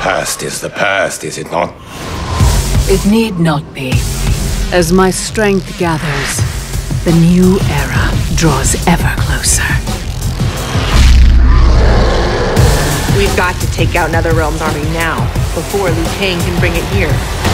past is the past, is it not? It need not be. As my strength gathers, the new era draws ever closer. We've got to take out Netherrealm's army now, before Liu Kang can bring it here.